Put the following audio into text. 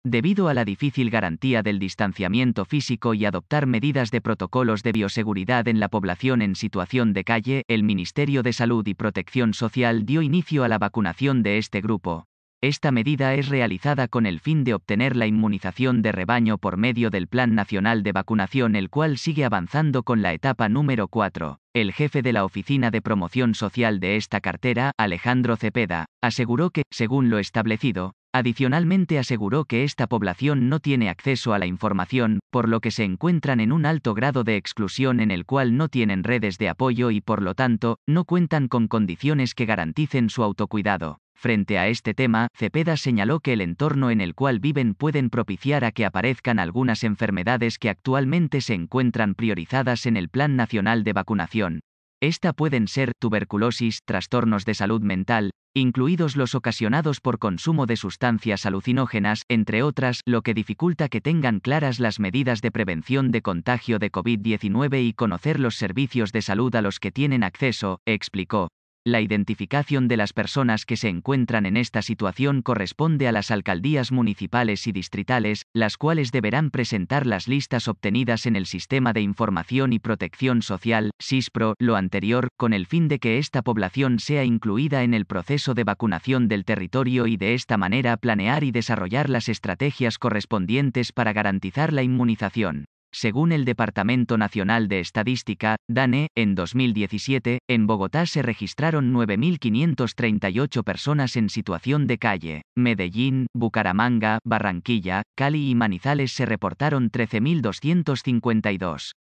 Debido a la difícil garantía del distanciamiento físico y adoptar medidas de protocolos de bioseguridad en la población en situación de calle, el Ministerio de Salud y Protección Social dio inicio a la vacunación de este grupo. Esta medida es realizada con el fin de obtener la inmunización de rebaño por medio del Plan Nacional de Vacunación, el cual sigue avanzando con la etapa número 4. El jefe de la Oficina de Promoción Social de esta cartera, Alejandro Cepeda, aseguró que, según lo establecido, adicionalmente aseguró que esta población no tiene acceso a la información, por lo que se encuentran en un alto grado de exclusión en el cual no tienen redes de apoyo y por lo tanto, no cuentan con condiciones que garanticen su autocuidado. Frente a este tema, Cepeda señaló que el entorno en el cual viven pueden propiciar a que aparezcan algunas enfermedades que actualmente se encuentran priorizadas en el Plan Nacional de Vacunación. Esta pueden ser tuberculosis, trastornos de salud mental, incluidos los ocasionados por consumo de sustancias alucinógenas, entre otras, lo que dificulta que tengan claras las medidas de prevención de contagio de COVID-19 y conocer los servicios de salud a los que tienen acceso, explicó. La identificación de las personas que se encuentran en esta situación corresponde a las alcaldías municipales y distritales, las cuales deberán presentar las listas obtenidas en el Sistema de Información y Protección Social, SISPRO, lo anterior, con el fin de que esta población sea incluida en el proceso de vacunación del territorio y de esta manera planear y desarrollar las estrategias correspondientes para garantizar la inmunización. Según el Departamento Nacional de Estadística, DANE, en 2017, en Bogotá se registraron 9.538 personas en situación de calle. Medellín, Bucaramanga, Barranquilla, Cali y Manizales se reportaron 13.252.